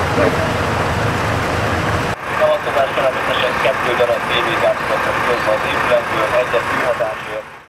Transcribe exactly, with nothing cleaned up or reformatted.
Szavaztatás természetesen kettő darab té vé gázoltat közben az épületből, egyet fűhatásért.